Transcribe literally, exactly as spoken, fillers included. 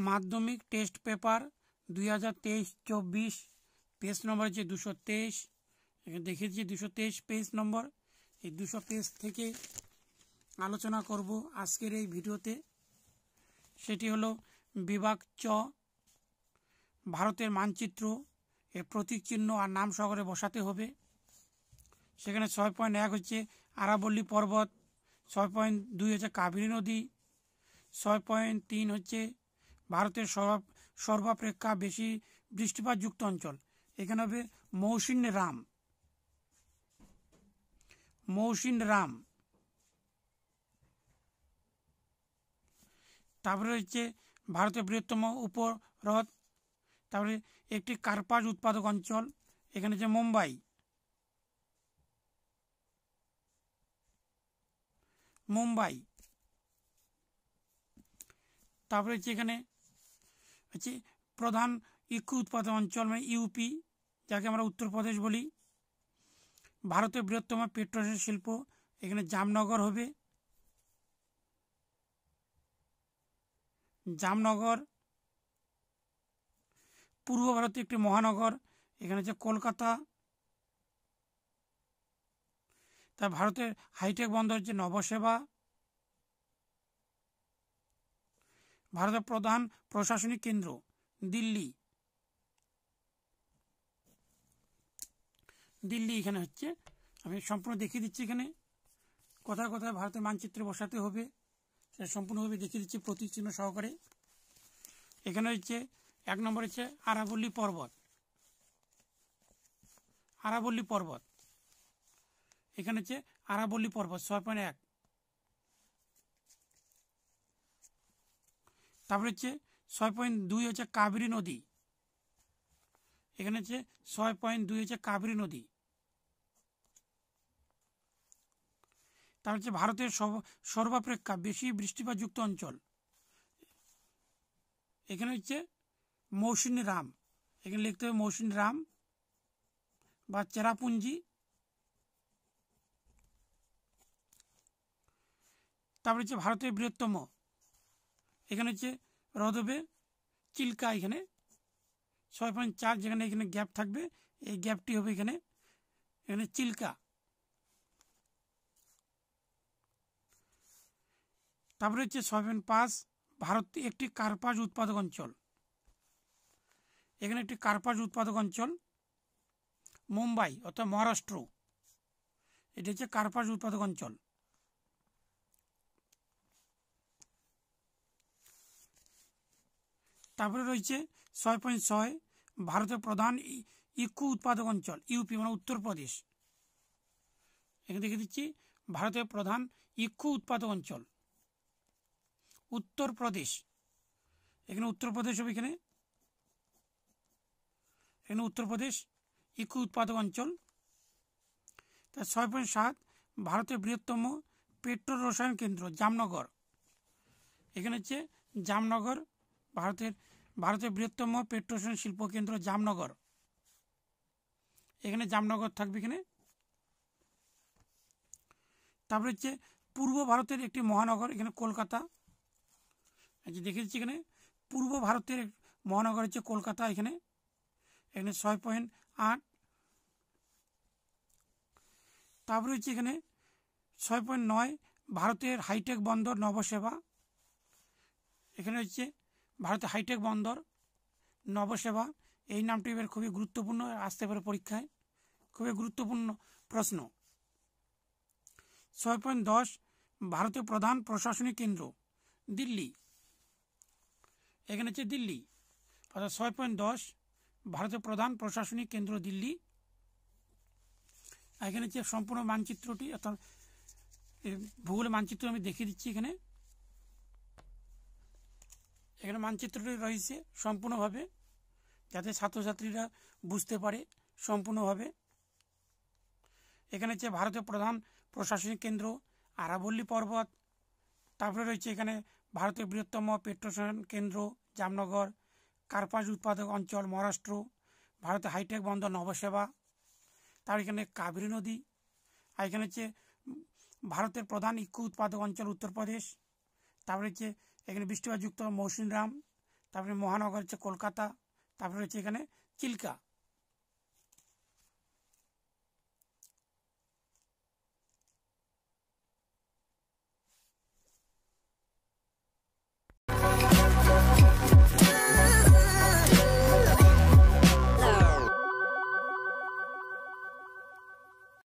মাধ্যমিক test paper দুই হাজার তেইশ চব্বিশ পেজ নম্বর হচ্ছে দুশো তেইশ। এখানে দেখেছি দুশো তেইশ পেজ নম্বর। এই দুশো পেজ থেকে আলোচনা করব আজকের এই ভিডিওতে। সেটি হলো বিভাগ চ, ভারতের মানচিত্র, এর প্রতীক চিহ্ন আর নাম সহকারে বসাতে হবে। সেখানে ছয় পয়েন্ট এক হচ্ছে আরাবল্লী পর্বত, ছয় পয়েন্ট দুই হচ্ছে কাবেরী নদী, ছয় পয়েন্ট তিন হচ্ছে ভারতের সর্বাপেক্ষা বেশি বৃষ্টিপাতযুক্ত অঞ্চল। এখানে হবে মৌসিন রাম, মৌসিন রাম। তারপরে হচ্ছে ভারতের বৃহত্তম উপহ্রদ, তারপরে একটি কার্পাস উৎপাদক অঞ্চল, এখানে হচ্ছে মুম্বাই। মুম্বাই তারপরে হচ্ছে এখানে হচ্ছে প্রধান ইক্ষু উৎপাদন অঞ্চল মানে ইউপি, যাকে আমরা উত্তরপ্রদেশ বলি। ভারতের বৃহত্তম পেট্রোলিয়াম শিল্প, এখানে জামনগর হবে, জামনগর। পূর্ব ভারতে একটি মহানগর, এখানে হচ্ছে কলকাতা। তা ভারতের হাইটেক বন্দর হচ্ছে নবসেবা। ভারতের প্রধান প্রশাসনিক কেন্দ্র দিল্লি, দিল্লি এখানে হচ্ছে। আমি সম্পূর্ণ দেখিয়ে দিচ্ছি এখানে কোথায় কোথায় ভারতের মানচিত্রে বসাতে হবে, সেটা সম্পূর্ণভাবে দেখিয়ে দিচ্ছি প্রতীক চিহ্ন সহকারে। এখানে হচ্ছে এক নম্বর হচ্ছে আরাবল্লী পর্বত, আরাবল্লী পর্বত। এখানে হচ্ছে আরাবল্লী পর্বত ছয় পয়েন্ট এক। তারপরে হচ্ছে ছয় পয়েন্ট দুই হচ্ছে কাবেরী নদী, এখানে হচ্ছে ছয় পয়েন্ট দুই হচ্ছে কাবেরী নদী। তারপর হচ্ছে ভারতের সর্বাপেক্ষা বেশি বৃষ্টিপাতযুক্ত অঞ্চল, এখানে হচ্ছে মৌসিন রাম। এখানে লিখতে হবে মৌসিন রাম বা চেরাপুঞ্জি। তারপরে হচ্ছে ভারতের বৃহত্তম, এখানে হচ্ছে হ্রদ হবে চিল্কা, এখানে ছয় পয়েন্ট চার, যেখানে এখানে গ্যাপ থাকবে এই গ্যাপটি হবে এখানে, এখানে চিল্কা। তারপরে হচ্ছে ছয় পয়েন্ট পাঁচ ভারত একটি কার্পাস উৎপাদক অঞ্চল, এখানে একটি কার্পাস উৎপাদক অঞ্চল মুম্বাই অর্থাৎ মহারাষ্ট্র, এটি হচ্ছে কার্পাস উৎপাদক অঞ্চল। তারপরে রয়েছে ছয় পয়েন্ট ছয় ভারতের প্রধান ইক্ষু উৎপাদক অঞ্চল ইউপি মানে উত্তরপ্রদেশ। এখানে দেখে দিচ্ছি ভারতের প্রধান ইক্ষু উৎপাদক অঞ্চল উত্তরপ্রদেশ, এখানে উত্তরপ্রদেশ হবে, এখানে এখানে উত্তরপ্রদেশ ইক্ষু উৎপাদক অঞ্চল। তার ছয় পয়েন্ট সাত ভারতের বৃহত্তম পেট্রো রসায়ন কেন্দ্র জামনগর, এখানে হচ্ছে জামনগর ভারতের ভারতের বৃহত্তম পেট্রো রসায়ন শিল্প কেন্দ্র জামনগর, এখানে জামনগর থাকবে এখানে। তারপরে হচ্ছে পূর্ব ভারতের একটি মহানগর, এখানে কলকাতা। দেখে দিচ্ছি এখানে পূর্ব ভারতের মহানগর হচ্ছে কলকাতা, এখানে এখানে ছয় পয়েন্ট আট। তারপরে হচ্ছে এখানে ছয় পয়েন্ট নয় ভারতের হাইটেক বন্দর নবসেবা, এখানে হচ্ছে ভারতের হাইটেক বন্দর নবসেবা। এই নামটি এবার খুবই গুরুত্বপূর্ণ, আসতে পারে পরীক্ষায়, খুবই গুরুত্বপূর্ণ প্রশ্ন। ছয় পয়েন্ট দশ ভারতের প্রধান প্রশাসনিক কেন্দ্র দিল্লি, এখানে হচ্ছে দিল্লি অর্থাৎ ছয় পয়েন্ট দশ ভারতের প্রধান প্রশাসনিক কেন্দ্র দিল্লি। এখানে হচ্ছে সম্পূর্ণ মানচিত্রটি অর্থাৎ ভূগোল মানচিত্র আমি দেখিয়ে দিচ্ছি। এখানে এখানে মানচিত্রটি রয়েছে সম্পূর্ণভাবে, যাতে ছাত্রছাত্রীরা বুঝতে পারে সম্পূর্ণভাবে। এখানে হচ্ছে ভারতের প্রধান প্রশাসনিক কেন্দ্র আরাবল্লী পর্বত। তারপরে রয়েছে এখানে ভারতের বৃহত্তম পেট্রোরসায়ন কেন্দ্র জামনগর, কার্পাস উৎপাদক অঞ্চল মহারাষ্ট্র, ভারতের হাইটেক বন্দর নবসেবা। তার এখানে কাবেরী নদী। আর এখানে হচ্ছে ভারতের প্রধান ইক্ষু উৎপাদক অঞ্চল উত্তরপ্রদেশ। তারপরে হচ্ছে এখানে বৃষ্টিপাতযুক্ত মৌসিন রাম। তারপরে মহানগর হচ্ছে কলকাতা, তারপরে হচ্ছে এখানে চিল্কা।